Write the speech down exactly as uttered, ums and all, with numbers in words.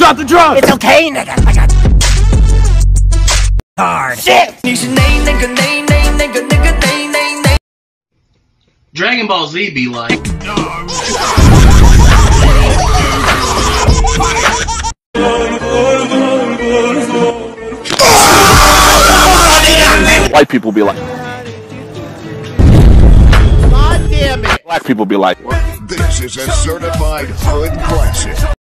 got the drugs! It's okay, nigga. I got hard. Shit! Dragon Ball Z be like. White people be like. God damn it. Black people be like. This is a certified hood classic.